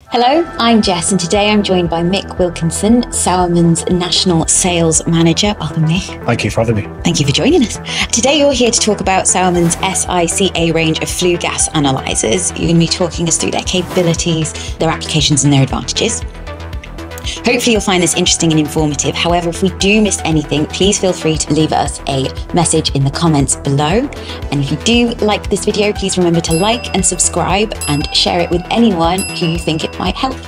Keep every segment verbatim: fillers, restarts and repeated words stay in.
Hello, I'm Jess, and today I'm joined by Mick Wilkinson, Sauermann's National Sales Manager. Welcome, Mick. Thank you for having me. Thank you for joining us. Today you're here to talk about Sauermann's S I C A range of Flue Gas Analysers. You're going to be talking us through their capabilities, their applications and their advantages. Hopefully you'll find this interesting and informative. However, if we do miss anything, please feel free to leave us a message in the comments below. And if you do like this video, please remember to like and subscribe and share it with anyone who you think it might help.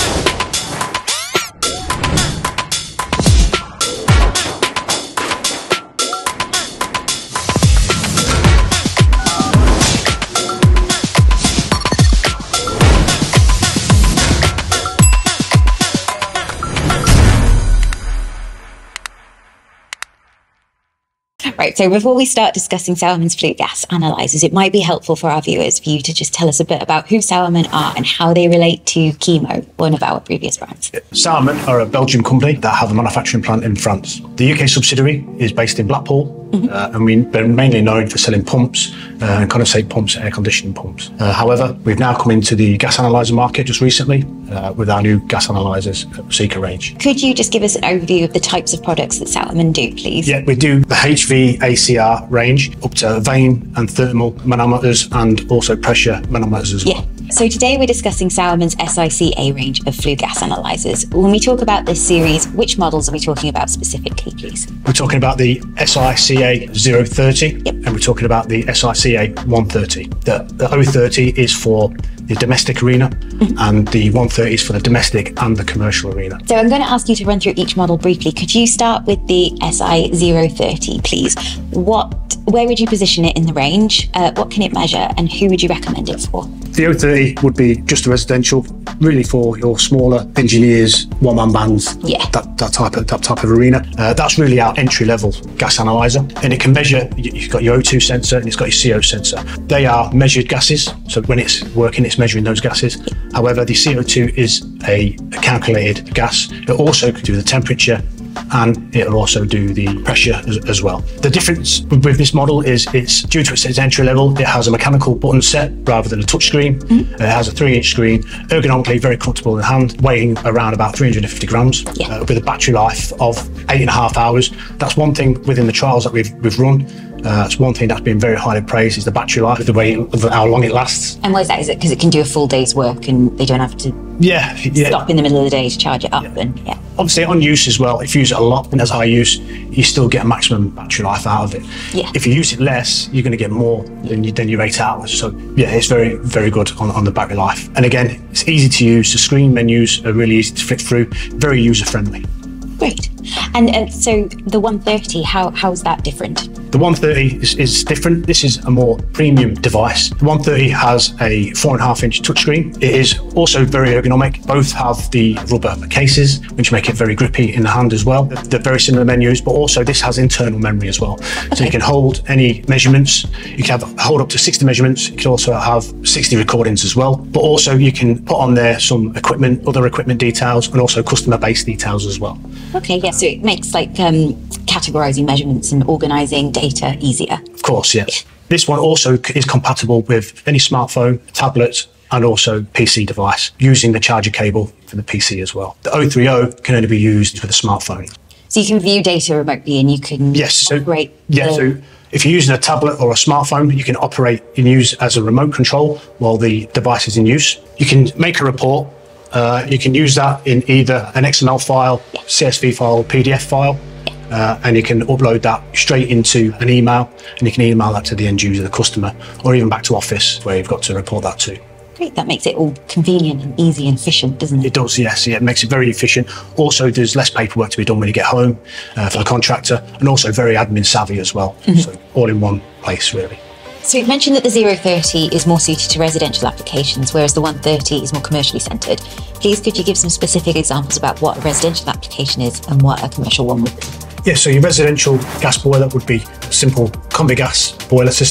Right, so before we start discussing Sauermann's Flue Gas Analysers, it might be helpful for our viewers for you to just tell us a bit about who Sauermann are and how they relate to Chemo, one of our previous brands. Sauermann are a Belgian company that have a manufacturing plant in France. The U K subsidiary is based in Blackpool, mm-hmm. uh, and we're mainly known for selling pumps uh, and condensate pumps, air conditioning pumps. Uh, however, we've now come into the gas analyzer market just recently uh, with our new gas analyzers S I-C A range. Could you just give us an overview of the types of products that Sauermann do, please? Yeah, we do the F G A Calibrated range up to vane and thermal manometers and also pressure manometers as well. Yeah. So today we're discussing Sauermann's S I C A range of Flue Gas Analysers. When we talk about this series, which models are we talking about specifically, please? We're talking about the S I C A zero thirty, yep. and we're talking about the S I C A one thirty. The, the zero thirty is for the domestic arena, mm-hmm. and the one thirty is for the domestic and the commercial arena. So I'm going to ask you to run through each model briefly. Could you start with the S I zero thirty, please? What, where would you position it in the range? Uh, what can it measure, and who would you recommend it for? The zero thirty would be just a residential, really for your smaller engineers, one-man bands, yeah. that, that type of that type of arena. Uh, that's really our entry-level gas analyzer, and it can measure. You've got your O two sensor and it's got your C O sensor. They are measured gases, so when it's working, it's measuring those gases. However, the C O two is a, a calculated gas. It also can do the temperature, and it'll also do the pressure as, as well. The difference with this model is it's due to its entry level, it has a mechanical button set rather than a touch screen. Mm-hmm. It has a three inch screen, ergonomically very comfortable in hand, weighing around about three hundred fifty grams, yeah. uh, with a battery life of eight and a half hours. That's one thing within the trials that we've, we've run. Uh, that's one thing that's been very highly praised is the battery life, the way, how long it lasts. And why is that? Is it because it can do a full day's work and they don't have to yeah, yeah. stop in the middle of the day to charge it up? Yeah. And yeah. Obviously on use as well, if you use it a lot and as high use, you still get a maximum battery life out of it. Yeah. If you use it less, you're going to get more than, you, than your eight hours. So yeah, it's very, very good on, on the battery life. And again, it's easy to use. The screen menus are really easy to flick through, very user friendly. Great. And, and so the one thirty, how, how is that different? The one thirty is, is different. This is a more premium device. The one thirty has a four and a half inch touchscreen. It is also very ergonomic. Both have the rubber cases, which make it very grippy in the hand as well. They're very similar menus, but also this has internal memory as well. Okay. So you can hold any measurements. You can have hold up to sixty measurements. You can also have sixty recordings as well. But also you can put on there some equipment, other equipment details, and also customer-based details as well. Okay, yeah, so it makes like um, categorizing measurements and organizing data easier. Of course, yes. Yeah. This one also is compatible with any smartphone, tablet, and also P C device, using the charger cable for the P C as well. The zero thirty can only be used with a smartphone. So you can view data remotely and you can yes, so, operate. Yeah, so if you're using a tablet or a smartphone, you can operate and use as a remote control while the device is in use. You can make a report. Uh, you can use that in either an X M L file, yeah. C S V file, or P D F file, yeah. uh, and you can upload that straight into an email, and you can email that to the end user, the customer, or even back to Office where you've got to report that to. Great, that makes it all convenient and easy and efficient, doesn't it? It does, yes. Yeah, it makes it very efficient. Also, there's less paperwork to be done when you get home uh, for the contractor, and also very admin savvy as well. Mm-hmm. So all in one place, really. So you've mentioned that the zero thirty is more suited to residential applications, whereas the one thirty is more commercially centred. Please, could you give some specific examples about what a residential application is and what a commercial one would be? Yeah, so your residential gas boiler would be a simple combi gas boiler system.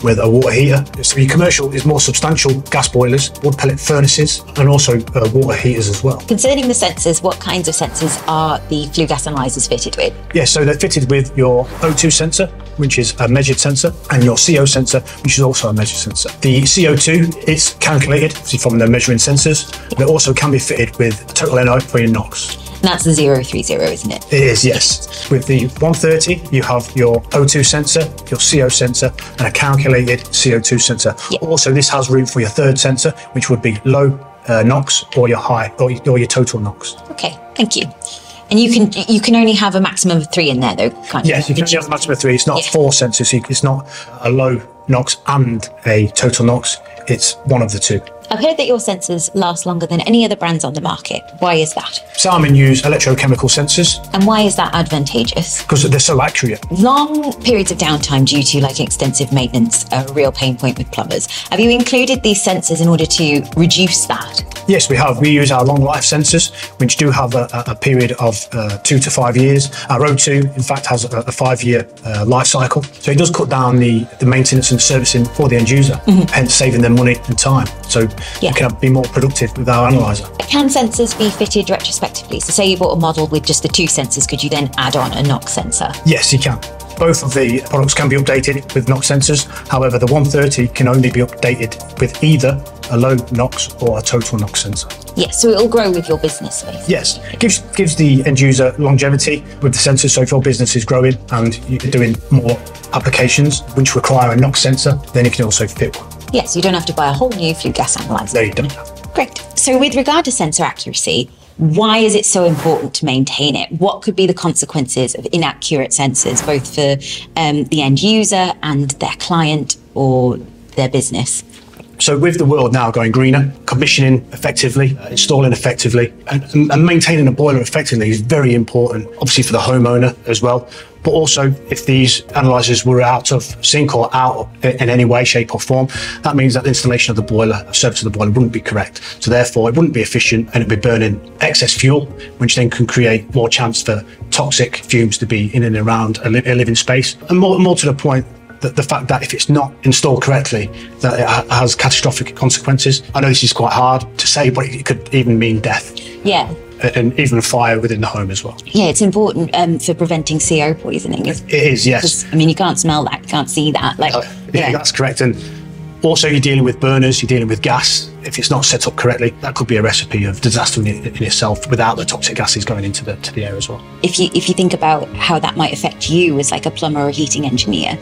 with a water heater. So your commercial is more substantial gas boilers, wood pellet furnaces, and also uh, water heaters as well. Concerning the sensors, what kinds of sensors are the Flue Gas Analysers fitted with? Yeah, so they're fitted with your O two sensor, which is a measured sensor, and your C O sensor, which is also a measured sensor. The C O two is calculated from the measuring sensors, but it also can be fitted with a total N O for your NOx. And that's the zero three zero, isn't it? It is, yes. With the one thirty, you have your O two sensor, your C O sensor, and a calculated C O two sensor. Yep. Also, this has room for your third sensor, which would be low uh, NOx or your high, or, or your total NOx. Okay, thank you. And you can you can only have a maximum of three in there, though, can't you? Yes, you can only have a maximum of three. It's not yeah. four sensors. So it's not a low NOx and a total NOx. It's one of the two. I've heard that your sensors last longer than any other brands on the market. Why is that? Sauermann use electrochemical sensors. And why is that advantageous? Because they're so accurate. Long periods of downtime due to like extensive maintenance are a real pain point with plumbers. Have you included these sensors in order to reduce that? Yes, we have. We use our long life sensors, which do have a, a period of uh, two to five years. Our O two, in fact, has a, a five-year uh, life cycle. So it does cut down the, the maintenance and servicing for the end user, mm-hmm. hence saving them money and time. So yeah. you can be more productive with our analyzer. Can sensors be fitted retrospectively? So say you bought a model with just the two sensors, could you then add on a NOx sensor? Yes, you can. Both of the products can be updated with NOx sensors. However, the one thirty can only be updated with either a low NOx or a total NOx sensor. Yes, so it'll grow with your business, basically. Yes, it gives, gives the end user longevity with the sensors. So if your business is growing and you're doing more applications which require a NOx sensor, then you can also fit one. Yes, you don't have to buy a whole new Flue Gas Analyser. No, you don't. Great. So with regard to sensor accuracy, why is it so important to maintain it? What could be the consequences of inaccurate sensors, both for um, the end user and their client or their business? So with the world now going greener, commissioning effectively, uh, installing effectively, and, and maintaining a boiler effectively is very important, obviously for the homeowner as well. But also, if these analyzers were out of sync or out in any way, shape or form, that means that the installation of the boiler, service of the boiler wouldn't be correct. So therefore, it wouldn't be efficient and it'd be burning excess fuel, which then can create more chance for toxic fumes to be in and around a, li a living space. And more, more to the point, that the fact that if it's not installed correctly, that it ha has catastrophic consequences. I know this is quite hard to say, but it could even mean death. Yeah. And even fire within the home as well. Yeah, it's important um, for preventing C O poisoning. It is, yes. I mean, you can't smell that, you can't see that. Like, uh, yeah, yeah, that's correct. And also, you're dealing with burners, you're dealing with gas. If it's not set up correctly, that could be a recipe of disaster in, in itself, without the toxic gases going into the to the air as well. If you if you think about how that might affect you as like a plumber or heating engineer,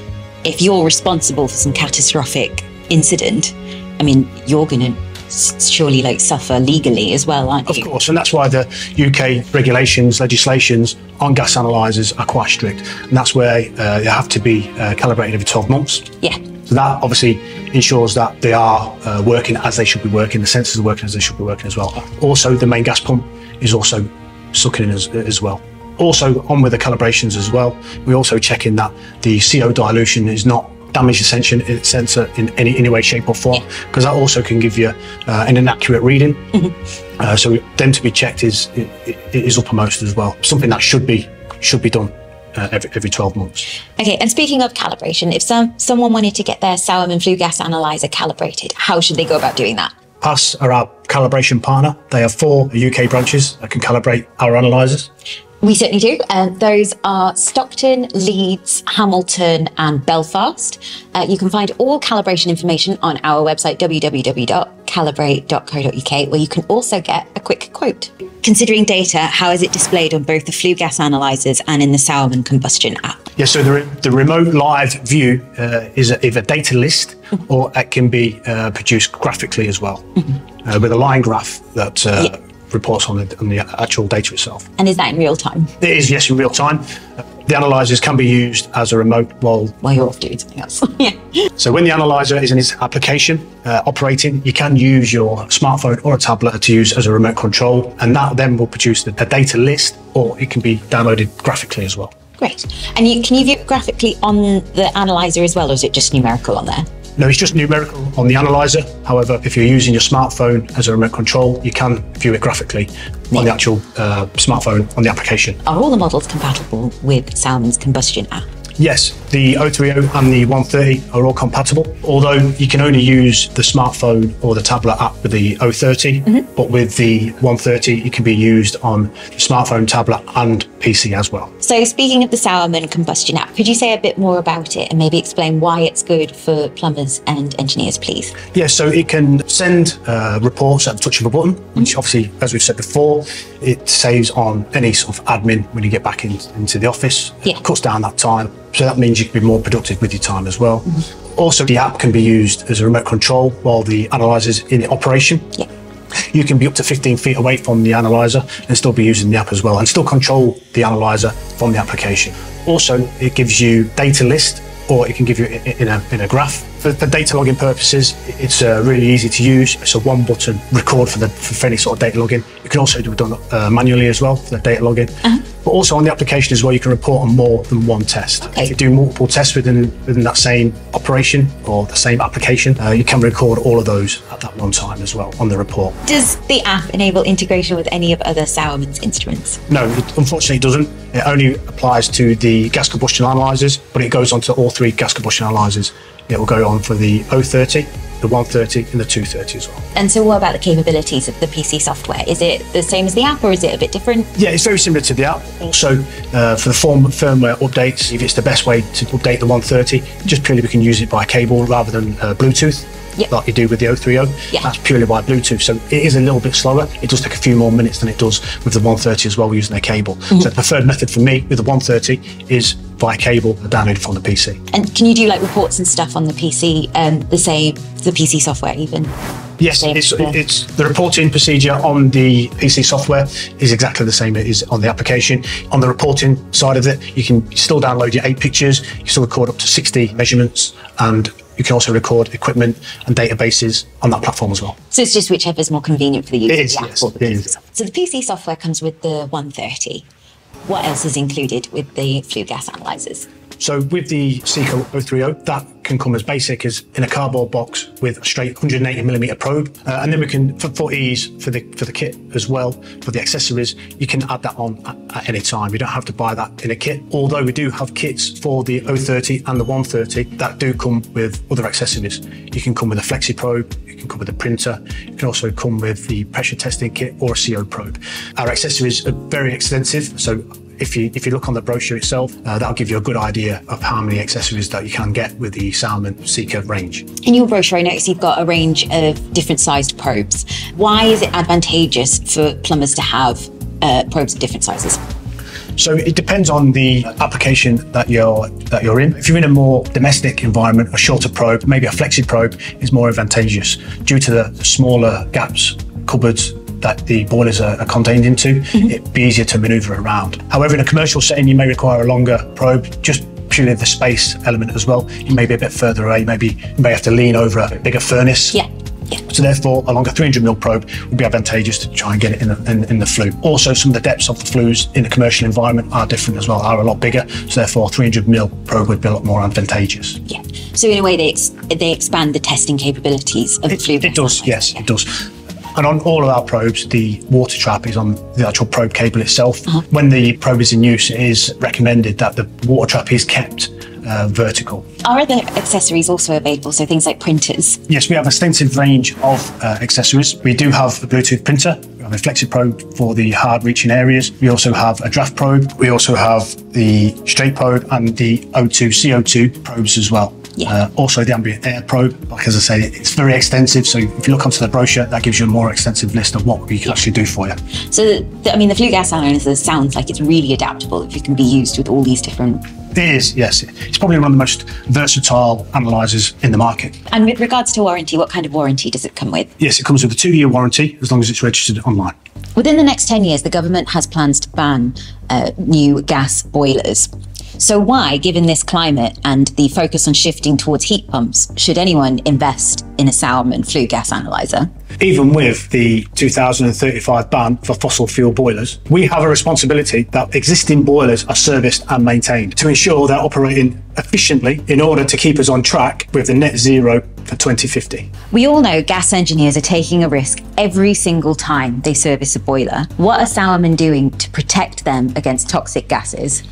if you're responsible for some catastrophic incident, I mean, you're going to surely like suffer legally as well, aren't you? Of course, and that's why the U K regulations, legislations on gas analyzers are quite strict, and that's where uh, they have to be uh, calibrated every twelve months. Yeah. So that obviously ensures that they are uh, working as they should be working, the sensors are working as they should be working as well. Also, the main gas pump is also sucking in as, as well. Also, on with the calibrations as well, we're also checking that the C O dilution is not damage the sensor in any, any way, shape or form, because yeah. that also can give you uh, an inaccurate reading. Mm-hmm. uh, so them to be checked is it, it is uppermost as well. Something that should be should be done uh, every, every twelve months. Okay, and speaking of calibration, if some someone wanted to get their Sauermann Flue Gas Analyser calibrated, how should they go about doing that? P A S are our calibration partner. They have four U K branches that can calibrate our analyzers. We certainly do. Uh, those are Stockton, Leeds, Hamilton and Belfast. Uh, you can find all calibration information on our website, w w w dot calibrate dot co dot u k, where you can also get a quick quote. Considering data, how is it displayed on both the Flue Gas Analysers and in the Sauermann Combustion app? Yeah, so the, the remote live view uh, is a, either data list mm-hmm. or it can be uh, produced graphically as well, mm-hmm. uh, with a line graph that uh, yeah. reports on the, on the actual data itself. And is that in real time? It is, yes, in real time. Uh, the analysers can be used as a remote while... While you're off doing something else. Yeah. So when the analyser is in its application, uh, operating, you can use your smartphone or a tablet to use as a remote control, and that then will produce the, a data list, or it can be downloaded graphically as well. Great. And you, can you view it graphically on the analyzer as well, or is it just numerical on there? No, it's just numerical on the analyzer. However, if you're using your smartphone as a remote control, you can view it graphically yeah. on the actual uh, smartphone on the application. Are all the models compatible with Sauermann's Combustion app? Yes, the oh thirty and the one thirty are all compatible, although you can only use the smartphone or the tablet app with the oh thirty, mm-hmm. but with the one thirty it can be used on the smartphone, tablet and P C as well. So speaking of the Sauermann Combustion app, could you say a bit more about it and maybe explain why it's good for plumbers and engineers, please? Yeah, so it can send uh, reports at the touch of a button, mm-hmm. which obviously, as we've said before, it saves on any sort of admin when you get back in, into the office. Yeah. It cuts down that time. So that means you can be more productive with your time as well. Mm-hmm. Also, the app can be used as a remote control while the analyzer's in operation. Yeah. You can be up to fifteen feet away from the analyzer and still be using the app as well, and still control the analyzer from the application. Also, it gives you data list, or it can give you in a, in a graph. For, for data logging purposes, it's uh, really easy to use. It's a one button record for, the, for any sort of data logging. You can also do it done uh, manually as well for the data logging. Uh-huh. But also on the application as well, you can report on more than one test. Okay. If you do multiple tests within, within that same operation or the same application, uh, you can record all of those at that one time as well on the report. Does the app enable integration with any of other Sauermann's instruments? No, it unfortunately it doesn't. It only applies to the gas combustion analyzers, but it goes on to all three gas combustion analyzers. It will go on for the oh thirty, the one thirty and the two thirty as well. And so what about the capabilities of the P C software? Is it the same as the app or is it a bit different? Yeah, it's very similar to the app. Also, uh, for the form, firmware updates, if it's the best way to update the one thirty, just purely we can use it by cable rather than uh, Bluetooth. Yep. Like you do with the oh thirty. Yeah. That's purely by Bluetooth. So it is a little bit slower. It does take a few more minutes than it does with the one thirty as well, using a cable. Mm-hmm. So the preferred method for me with the one thirty is via cable downloaded from the P C. And can you do like reports and stuff on the P C, um, the same, the P C software even? Yes, it's, it's the reporting procedure on the P C software is exactly the same as on the application. On the reporting side of it, you can still download your eight pictures, you can still record up to sixty measurements, and you can also record equipment and databases on that platform as well. So it's just whichever is more convenient for the user. It is, yes, it is. So the P C software comes with the one thirty. What else is included with the Flue Gas Analysers? So with the S I-C A oh thirty, that can come as basic as in a cardboard box with a straight one hundred eighty millimeter probe. Uh, and then we can, for, for ease for the for the kit as well, for the accessories, you can add that on at, at any time. You don't have to buy that in a kit. Although we do have kits for the oh thirty and the one thirty that do come with other accessories. You can come with a flexi probe, you can come with a printer, you can also come with the pressure testing kit or a C O probe. Our accessories are very extensive, so If you, if you look on the brochure itself, uh, that'll give you a good idea of how many accessories that you can get with the Sauermann S I-C A range. In your brochure, I noticed you've got a range of different sized probes. Why is it advantageous for plumbers to have uh, probes of different sizes? So it depends on the application that you're that you're in. If you're in a more domestic environment, a shorter probe, maybe a flexi probe is more advantageous due to the smaller gaps, cupboards, that the boilers are, are contained into, mm-hmm. it'd be easier to manoeuvre around. However, in a commercial setting, you may require a longer probe, just purely the space element as well. You may be a bit further away, maybe you may have to lean over a bigger furnace. Yeah. Yeah. So therefore, a longer three hundred mil probe would be advantageous to try and get it in the, in, in the flue. Also, some of the depths of the flues in a commercial environment are different as well, are a lot bigger. So therefore, three hundred mil probe would be a lot more advantageous. Yeah. So in a way, they ex they expand the testing capabilities of it, the flue. It does, yes, yeah. It does. And on all of our probes, the water trap is on the actual probe cable itself. Uh-huh. When the probe is in use, it is recommended that the water trap is kept uh, vertical. Are other accessories also available, so things like printers? Yes, we have an extensive range of uh, accessories. We do have a Bluetooth printer, we have a flexi probe for the hard reaching areas. We also have a draft probe. We also have the straight probe and the O two C O two probes as well. Yeah. Uh, also the ambient air probe, like as I say, it's very extensive. So if you look onto the brochure, that gives you a more extensive list of what we can actually do for you. So, the, I mean, the Flue Gas Analyser sounds like it's really adaptable if it can be used with all these different... It is, yes. It's probably one of the most versatile analysers in the market. And with regards to warranty, what kind of warranty does it come with? Yes, it comes with a two-year warranty as long as it's registered online. Within the next ten years, the government has plans to ban uh, new gas boilers. So why, given this climate and the focus on shifting towards heat pumps, should anyone invest in a Sauermann Flue Gas Analyser? Even with the two thousand thirty-five ban for fossil fuel boilers, we have a responsibility that existing boilers are serviced and maintained to ensure they're operating efficiently in order to keep us on track with the net zero for twenty fifty. We all know gas engineers are taking a risk every single time they service a boiler. What are Sauermann doing to protect them against toxic gases?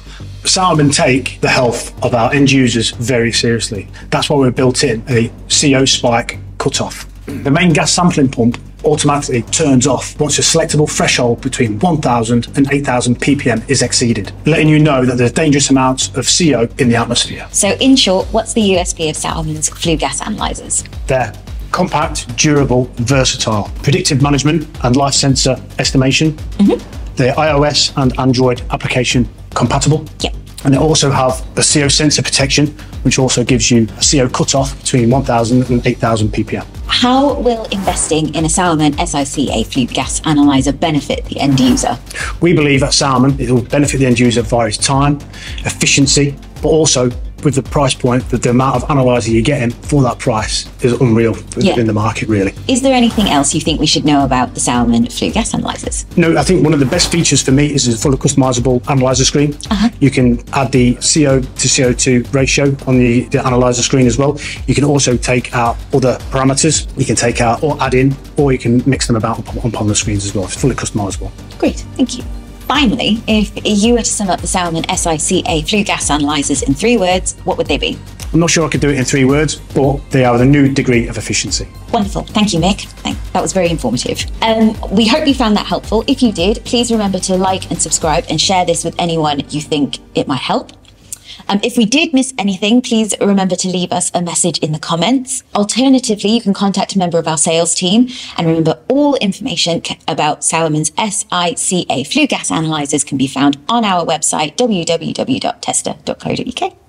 Sauermann take the health of our end users very seriously. That's why we've built in a C O spike cutoff. The main gas sampling pump automatically turns off once a selectable threshold between one thousand and eight thousand p p m is exceeded, letting you know that there's dangerous amounts of C O in the atmosphere. So in short, what's the U S P of Sauermann's Flue Gas Analysers? They're compact, durable, versatile, predictive management and life sensor estimation. Mm-hmm. They're iOS and Android application compatible. Yep. And they also have a C O sensor protection, which also gives you a C O cutoff between one thousand and eight thousand p p m. How will investing in a Sauermann S I C A Flue Gas Analyser benefit the end user? We believe at Sauermann it will benefit the end user via its time, efficiency, but also with the price point, that the amount of analyzer you're getting for that price is unreal yeah. in the market, really. Is there anything else you think we should know about the Sauermann Flue Gas Analysers? No, I think one of the best features for me is a fully customizable analyzer screen. Uh-huh. You can add the C O to C O two ratio on the, the analyzer screen as well. You can also take out other parameters. You can take out or add in, or you can mix them about upon, upon the screens as well. It's fully customizable. Great, thank you. Finally, if you were to sum up the Sauermann S I C A Flue Gas Analysers in three words, what would they be? I'm not sure I could do it in three words, but they are a new degree of efficiency. Wonderful. Thank you, Mick. That was very informative. Um, we hope you found that helpful. If you did, please remember to like and subscribe and share this with anyone you think it might help. Um, if we did miss anything, please remember to leave us a message in the comments. Alternatively, you can contact a member of our sales team. And remember, all information about Sauermann's S I C A Flue Gas Analysers can be found on our website, w w w dot tester dot co dot u k.